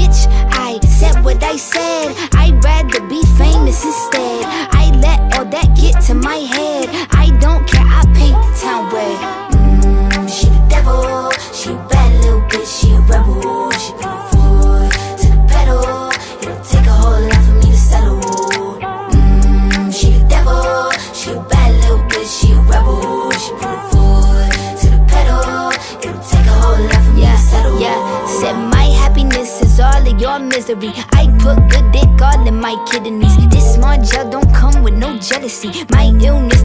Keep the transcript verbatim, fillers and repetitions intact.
bitch, I said what I said. I'd rather be famous instead. I let all that get to my head. I don't care, I paint the town red. Mmm, she the devil. She a bad little bitch, she a rebel. She put her foot to the pedal. It'll take a whole lot for me to settle. Mmm, she the devil. She a bad little bitch, she a rebel. She put her foot to the pedal. It'll take a whole lot for me yeah, to settle. Yeah, said my happiness is all of your misery. I put good dick all in my kidneys. This small gel don't come with no jealousy. My illness